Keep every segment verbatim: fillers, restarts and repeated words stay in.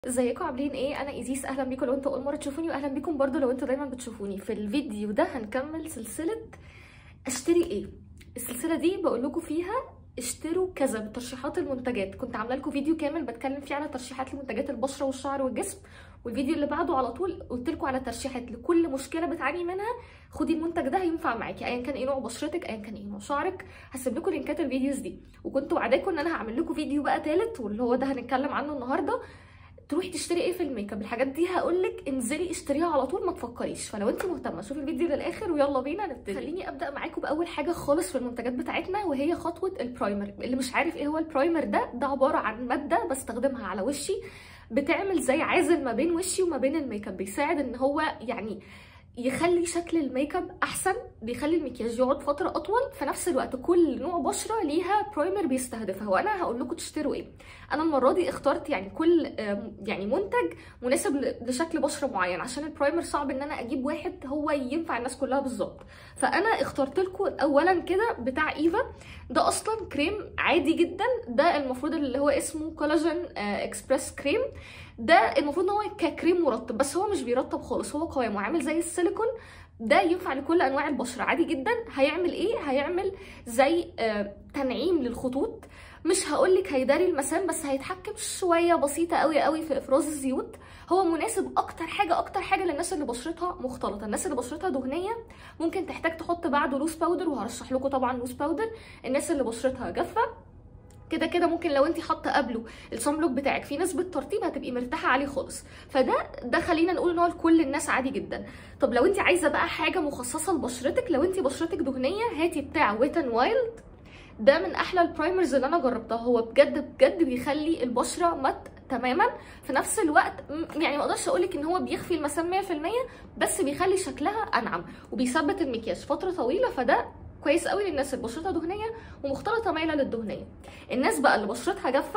ازيكم عاملين ايه؟ انا ايزيس، اهلا بيكم لو انتوا اول مره تشوفوني، واهلا بيكم برضو لو انتوا دايما بتشوفوني. في الفيديو ده هنكمل سلسله اشتري ايه. السلسله دي بقول لكم فيها اشتروا كذا بترشيحات المنتجات. كنت عامله لكم فيديو كامل بتكلم فيه على ترشيحات لمنتجات البشره والشعر والجسم، والفيديو اللي بعده على طول قلت لكم على ترشيحات لكل مشكله بتعاني منها. خدي المنتج ده هينفع معاكي ايا كان ايه نوع بشرتك، ايا كان ايه نوع شعرك. هسيب لكم لينكات الفيديوز دي، وكنت وعداكم ان انا هعمل لكم فيديو بقى ثالث واللي هو ده هنتكلم عنه النهارده. تروحي تشتري ايه في الميك اب، الحاجات دي هقولك انزلي اشتريها على طول ما تفكريش. فلو انت مهتمه شوفي الفيديو للاخر ويلا بينا نبتدي. خليني ابدا معاكم باول حاجه خالص في المنتجات بتاعتنا، وهي خطوه البرايمر. اللي مش عارف ايه هو البرايمر ده، ده عباره عن ماده بستخدمها على وشي بتعمل زي عازل ما بين وشي وما بين الميك اب، بيساعد ان هو يعني يخلي شكل الميك اب احسن، بيخلي المكياج يقعد فتره اطول. في نفس الوقت كل نوع بشره ليها برايمر بيستهدفها، وانا هقول لكم تشتروا ايه. انا المره دي اخترت يعني كل يعني منتج مناسب لشكل بشره معين، عشان البرايمر صعب ان انا اجيب واحد هو ينفع الناس كلها بالظبط. فانا اخترت لكم اولا كده بتاع ايفا، ده اصلا كريم عادي جدا. ده المفروض اللي هو اسمه كولاجين اكسبريس كريم. ده المفروض ان هو ككريم مرطب، بس هو مش بيرطب خالص، هو قوامه عامل زي السيليكون. ده ينفع لكل انواع البشره عادي جدا. هيعمل ايه؟ هيعمل زي آه تنعيم للخطوط. مش هقولك هيداري المسام، بس هيتحكم شويه بسيطه قوي قوي في افراز الزيوت. هو مناسب اكتر حاجه اكتر حاجه للناس اللي بشرتها مختلطه. الناس اللي بشرتها دهنيه ممكن تحتاج تحط بعده لوز باودر، وهرشح لكم طبعا لوز باودر. الناس اللي بشرتها جافه كده كده ممكن لو انت حاطه قبله الصن بلوك بتاعك في نسبه ترطيب هتبقي مرتاحه عليه خالص. فده ده خلينا نقول ان هو لكل الناس عادي جدا. طب لو انت عايزه بقى حاجه مخصصه لبشرتك، لو انت بشرتك دهنيه هاتي بتاع ويت ان وايلد. ده من احلى البرايمرز اللي انا جربتها، هو بجد بجد بيخلي البشره مت تماما. في نفس الوقت يعني ما اقدرش اقولك ان هو بيخفي المسام مية في المية، بس بيخلي شكلها انعم وبيثبت المكياج فتره طويله. فده كويس قوي للناس اللي بشرتها دهنيه ومختلطه مايله للدهنيه. الناس بقى اللي بشرتها جافه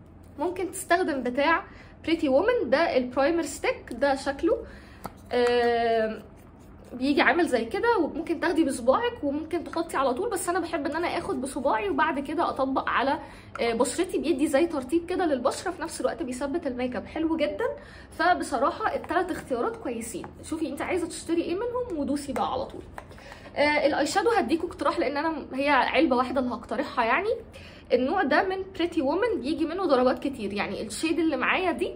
ممكن تستخدم بتاع بريتي وومن. ده البرايمر ستيك، ده شكله آه بيجي عامل زي كده، وممكن تاخدي بصباعك وممكن تحطي على طول، بس انا بحب ان انا اخد بصباعي وبعد كده اطبق على بشرتي. بيدي زي ترطيب كده للبشره، في نفس الوقت بيثبت الميك اب حلو جدا. فبصراحه الثلاث اختيارات كويسين. شوفي انت عايزه تشتري ايه منهم ودوسي بقى على طول. آه الاي شادو هديكوا اقتراح، لان انا هي علبه واحده اللي هقترحها. يعني النوع ده من بريتي وومن بيجي منه درجات كتير. يعني الشيد اللي معايا دي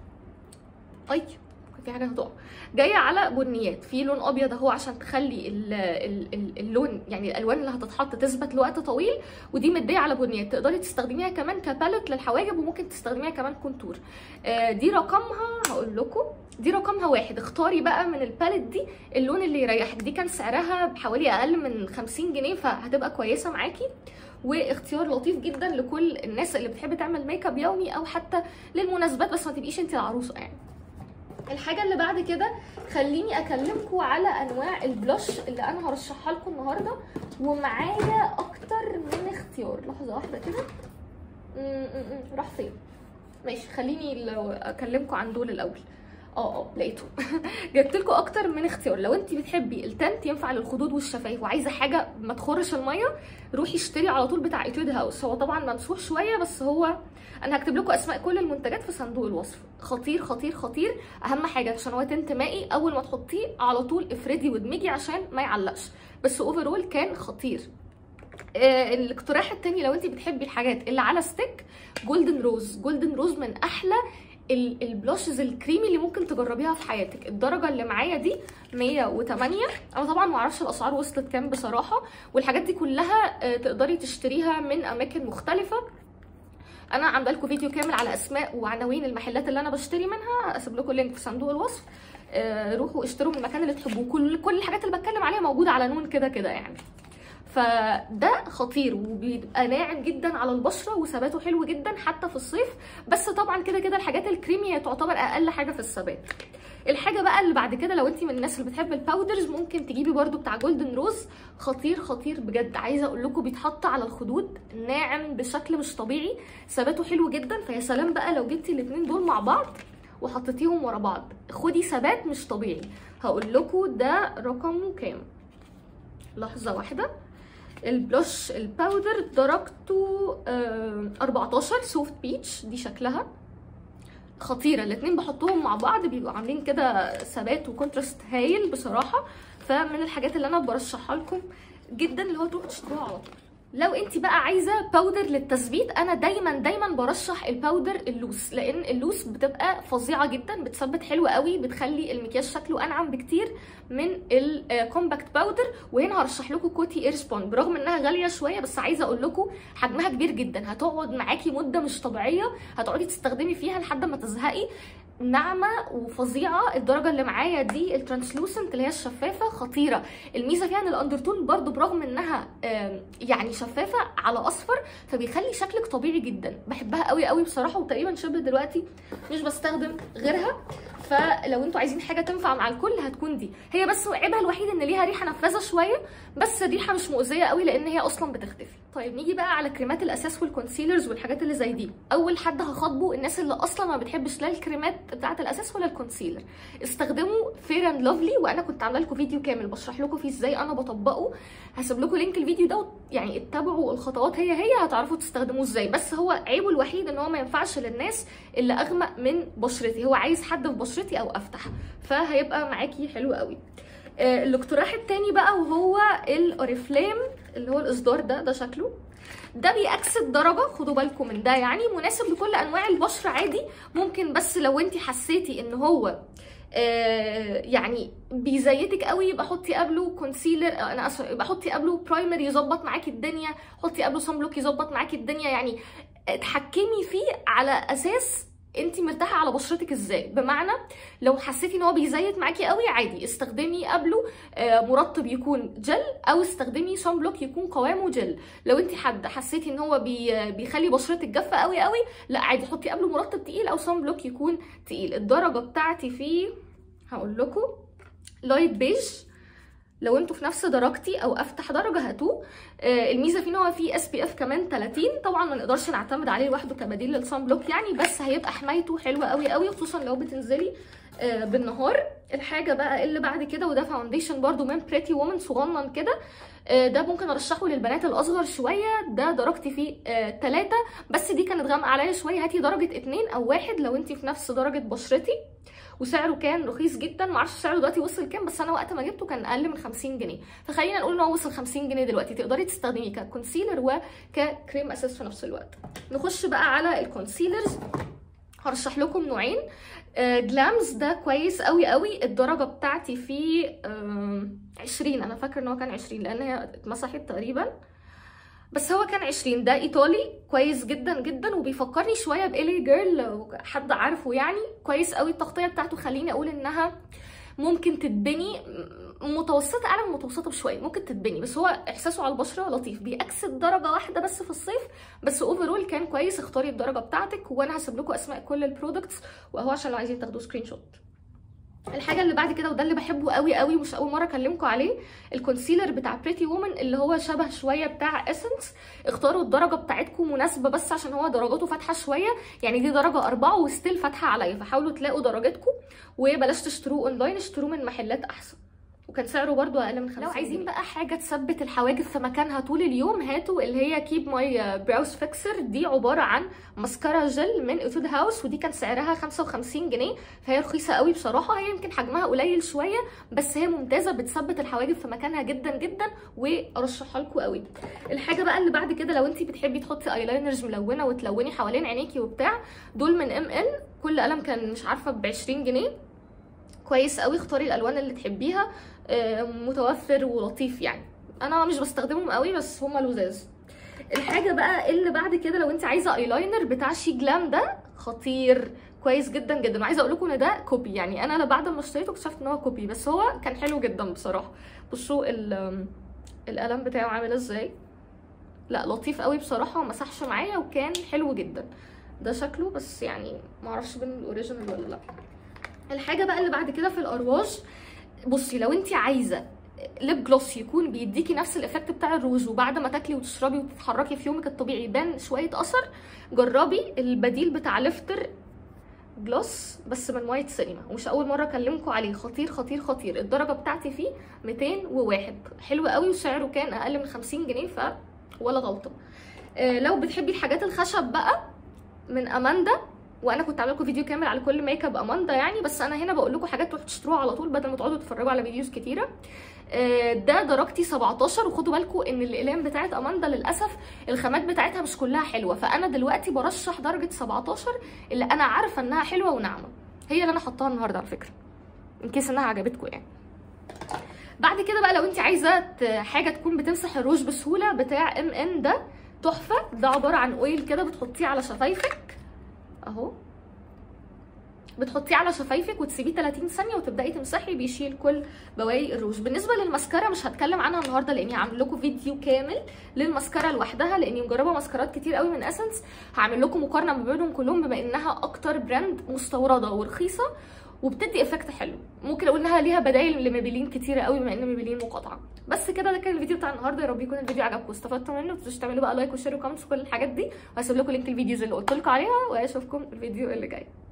اي في حاجه هتقع، جايه على بنيات في لون ابيض اهو، عشان تخلي ال ال ال اللون يعني الالوان اللي هتتحط تثبت لوقت طويل. ودي مديه على بنيات، تقدري تستخدميها كمان كباليت للحواجب، وممكن تستخدميها كمان كونتور. آه دي رقمها هقول لكم، دي رقمها واحد. اختاري بقى من الباليت دي اللون اللي يريحك. دي كان سعرها بحوالي اقل من خمسين جنيه، فهتبقى كويسه معاكي واختيار لطيف جدا لكل الناس اللي بتحب تعمل ميك اب يومي او حتى للمناسبات، بس ما تبقيش انت العروسه يعني. الحاجه اللي بعد كده خليني اكلمكم على انواع البلوش اللي انا هرشحها لكم النهارده، ومعايا اكتر من اختيار. لحظه واحده كده، راح فين؟ ماشي خليني لو اكلمكم عن دول الاول. اه اه لقيته جبت لكم اكتر من اختيار. لو انت بتحبي التنت ينفع للخدود والشفايف وعايزه حاجه ما تخرش الميه، روحي اشتري على طول بتاع ايتود هاوس. هو طبعا ممسوح شويه، بس هو انا هكتب لكم اسماء كل المنتجات في صندوق الوصف. خطير خطير خطير. اهم حاجه عشان هو تنت مائي، اول ما تحطيه على طول افردي وادمجي عشان ما يعلقش، بس اوفرول كان خطير. آه الاقتراح التاني لو انت بتحبي الحاجات اللي على ستيك، جولدن روز. جولدن روز من احلى البلاشز الكريمي اللي ممكن تجربيها في حياتك. الدرجه اللي معايا دي مية وتمانية. انا طبعا ما اعرفش الاسعار وصلت كام بصراحه، والحاجات دي كلها تقدري تشتريها من اماكن مختلفه. انا عامله لكم فيديو كامل على اسماء وعناوين المحلات اللي انا بشتري منها، اسيب لكم اللينك في صندوق الوصف. روحوا اشتروا من المكان اللي تحبوه. كل كل الحاجات اللي بتكلم عليها موجوده على نون كده كده يعني. فده خطير وبيبقى ناعم جدا على البشره وثباته حلو جدا حتى في الصيف. بس طبعا كده كده الحاجات الكريمي تعتبر اقل حاجه في الثبات. الحاجه بقى اللي بعد كده لو انت من الناس اللي بتحب الباودرز، ممكن تجيبي برده بتاع جولدن روز. خطير خطير بجد. عايزه اقول لكم بيتحط على الخدود ناعم بشكل مش طبيعي، ثباته حلو جدا. فيا سلام بقى لو جبتي الاثنين دول مع بعض وحطيتيهم ورا بعض، خدي ثبات مش طبيعي. هقول لكم ده رقمه كام، لحظه واحده. البلوش الباودر درجته أربعتاشر سوفت بيتش، دي شكلها خطيره. الاتنين بحطهم مع بعض بيبقوا عاملين كده ثبات وكونتراست هايل بصراحه. فمن الحاجات اللي انا برشحها لكم جدا اللي هو تروحوا تشتروها على طول. لو انت بقى عايزه باودر للتثبيت، انا دايما دايما برشح الباودر اللوس، لان اللوس بتبقى فظيعه جدا، بتثبت حلو قوي، بتخلي المكياج شكله انعم بكتير من الكومباكت باودر. وهنا هرشح لكم كوتي اير سبون، برغم انها غاليه شويه بس عايزه اقول لكم حجمها كبير جدا، هتقعد معاكي مده مش طبيعيه، هتقعدي تستخدمي فيها لحد ما تزهقي. ناعمه وفظيعه. الدرجه اللي معايا دي الترانسلوسنت اللي هي الشفافه، خطيره. الميزه فيها ان الاندرتون برضو برغم انها يعني شفافه على اصفر، فبيخلي شكلك طبيعي جدا. بحبها قوي قوي بصراحه، وتقريبا شبه دلوقتي مش بستخدم غيرها. فلو انتوا عايزين حاجه تنفع مع الكل هتكون دي هي. بس عيبها الوحيد ان ليها ريحه نفاذه شويه، بس الريحه مش مؤذيه قوي لان هي اصلا بتختفي. طيب نيجي بقى على كريمات الاساس والكونسيلرز والحاجات اللي زي دي. اول حد هخاطبه الناس اللي اصلا ما بتحبش لا الكريمات بتاعه الاساس ولا الكونسيلر، استخدموا فير اند لافلي. وانا كنت عامله لكم فيديو كامل بشرح لكم فيه ازاي انا بطبقه، هسيب لكم لينك الفيديو ده، يعني اتبعوا الخطوات هي هي هتعرفوا تستخدموه ازاي. بس هو عيبه الوحيد ان هو ما ينفعش للناس اللي اغمق من بشرتي، هو عايز حد في بشرتي او افتح، فهيبقى معاكي حلو قوي. آه الاقتراح التاني بقى وهو الاوريفليم اللي هو الاصدار ده، ده شكله ده بيأكسد درجه، خدوا بالكم من ده، يعني مناسب لكل انواع البشره عادي. ممكن بس لو انت حسيتي ان هو آه يعني بيزيتك قوي يبقى حطي قبله كونسيلر، انا اسفه، يبقى حطي قبله برايمر يظبط معاكي الدنيا، حطي قبله صن بلوك يظبط معاكي الدنيا. يعني اتحكمي فيه على اساس انت مرتاحه على بشرتك ازاي. بمعنى لو حسيتي ان هو بيزيت معاكي قوي عادي استخدمي قبله مرطب يكون جل، او استخدمي صن بلوك يكون قوامه جل. لو انت حد حسيتي ان هو بي بيخلي بشرتك جافه قوي قوي، لا عادي حطي قبله مرطب تقيل او صن بلوك يكون تقيل. الدرجه بتاعتي فيه هقول لكم لايت بيج، لو انتوا في نفس درجتي او افتح درجه هاتوه. آه الميزه فيه ان هو فيه اس بي اف كمان ثلاثين، طبعا ما نقدرش نعتمد عليه لوحده كبديل للصن بلوك يعني، بس هيبقى حمايته حلوه قوي قوي، خصوصا لو بتنزلي آه بالنهار. الحاجه بقى اللي بعد كده وده فاونديشن برده من بريتي وومن صغنن كده، آه ده ممكن ارشحه للبنات الاصغر شويه، ده درجتي فيه ثلاثة آه بس دي كانت غامقه عليا شويه، هاتي درجه اتنين او واحد لو انت في نفس درجه بشرتي. وسعره كان رخيص جدا، معرفش سعره دلوقتي وصل كام، بس انا وقت ما جبته كان اقل من خمسين جنيه، فخلينا نقول ان هو وصل خمسين جنيه دلوقتي، تقدري تستخدميه ككونسيلر وككريم اساس في نفس الوقت. نخش بقى على الكونسيلرز، هرشح لكم نوعين. آه جلامز ده كويس قوي قوي، الدرجه بتاعتي فيه آه عشرين، انا فاكره ان هو كان عشرين لان هي اتمسحت تقريبا، بس هو كان عشرين. ده ايطالي كويس جدا جدا، وبيفكرني شويه بإلي جيرل لو حد عارفه، يعني كويس قوي. التغطيه بتاعته خليني اقول انها ممكن تتبني متوسطه، اعلى من متوسطه بشويه، ممكن تتبني، بس هو احساسه على البشره لطيف. بيأكسد درجه واحده بس في الصيف، بس اوفرول كان كويس. اختاري الدرجه بتاعتك، وانا هسيب لكم اسماء كل البرودكتس واهو عشان لو عايزين تاخدوا سكرين شوت. الحاجه اللي بعد كده وده اللي بحبه قوي قوي مش اول مره اكلمكم عليه، الكونسيلر بتاع بريتي وومن اللي هو شبه شويه بتاع اسنس. اختاروا الدرجه بتاعتكم مناسبه، بس عشان هو درجاته فاتحه شويه، يعني دي درجه أربعة وستيل فاتحه عليا، فحاولوا تلاقوا درجتكم وبلاش تشتروه اونلاين، اشتروه من محلات احسن، وكان سعره برده اقل من خمسين. لو عايزين بقى حاجه تثبت الحواجب في مكانها طول اليوم، هاتوا اللي هي كيب ماي براوز فيكسر. دي عباره عن ماسكارا جل من ايتود هاوس، ودي كان سعرها خمسة وخمسين جنيه، فهي رخيصه قوي بصراحه. هي يمكن حجمها قليل شويه بس هي ممتازه، بتثبت الحواجب في مكانها جدا جدا، وارشحها لكم قوي. الحاجه بقى اللي بعد كده لو انت بتحبي تحطي ايلاينرز ملونه وتلوني حوالين عينيكي وبتاع، دول من ام ان، كل قلم كان مش عارفه ب عشرين جنيه، كويس قوي. اختاري الالوان اللي تحبيها، متوفر ولطيف يعني. انا مش بستخدمهم قوي بس هما لذاذ. الحاجه بقى اللي بعد كده لو انت عايزه ايلاينر بتاع شي جلام، ده خطير كويس جدا جدا، وعايزه اقول لكم ان ده كوبي، يعني انا بعد ما اشتريته اكتشفت ان هو كوبي، بس هو كان حلو جدا بصراحه. بصوا القلم بتاعه عامل ازاي، لا لطيف قوي بصراحه، وما مسحش معايا وكان حلو جدا. ده شكله، بس يعني ما اعرفش بين الاوريجينال ولا لا. الحاجه بقى اللي بعد كده في الارواج، بصي لو انت عايزه ليب جلوس يكون بيديكي نفس الايفكت بتاع الروج، وبعد ما تاكلي وتشربي وتتحركي في يومك الطبيعي يبان شويه اثر، جربي البديل بتاع ليفتر جلوس بس من وايت سينما، ومش اول مره اكلمكم عليه، خطير خطير خطير. الدرجه بتاعتي فيه مئتين وواحد، حلو قوي، وسعره كان اقل من خمسين جنيه، ف ولا غلطه. آه لو بتحبي الحاجات الخشب بقى، من اماندا وانا كنت عامله لكم فيديو كامل على كل ميك اب اماندا يعني، بس انا هنا بقول لكم حاجات تروحوا تشتروها على طول بدل ما تقعدوا تتفرجوا على فيديوز كتيره. ده درجتي سبعتاشر، وخدوا بالكم ان الاقلام بتاعت اماندا للاسف الخامات بتاعتها مش كلها حلوه، فانا دلوقتي برشح درجه سبعتاشر اللي انا عارفه انها حلوه وناعمه، هي اللي انا حطاها النهارده على فكره ان كيس انها عجبتكم يعني. بعد كده بقى لو انت عايزه حاجه تكون بتمسح الروج بسهوله، بتاع ام ان ده تحفه. ده عباره عن اويل كده بتحطيه على شفايفك اهو، بتحطيه على شفايفك وتسيبيه تلاتين ثانيه وتبداي تمسحي، بيشيل كل بواقي الروج. بالنسبه للماسكارا مش هتكلم عنها النهارده لاني عامل لكم فيديو كامل للماسكارا لوحدها، لاني مجربه ماسكارات كتير قوي من اسنس، هعمل لكم مقارنه ما بينهم كلهم بما انها اكتر براند مستورده ورخيصه وبتدي افكت حلو. ممكن اقول انها ليها بدايل لميبلين كتيره قوي بما ان ميبلين مقاطعه. بس كده ده كان الفيديو بتاع النهارده، يا رب يكون الفيديو عجبكم واستفدتوا منه. ما تنسوش تعملوا بقى لايك وشير وكومنتس وكل الحاجات دي، وهسيب لكم لينك الفيديوز اللي قلت لكم عليها، واشوفكم الفيديو اللي جاي.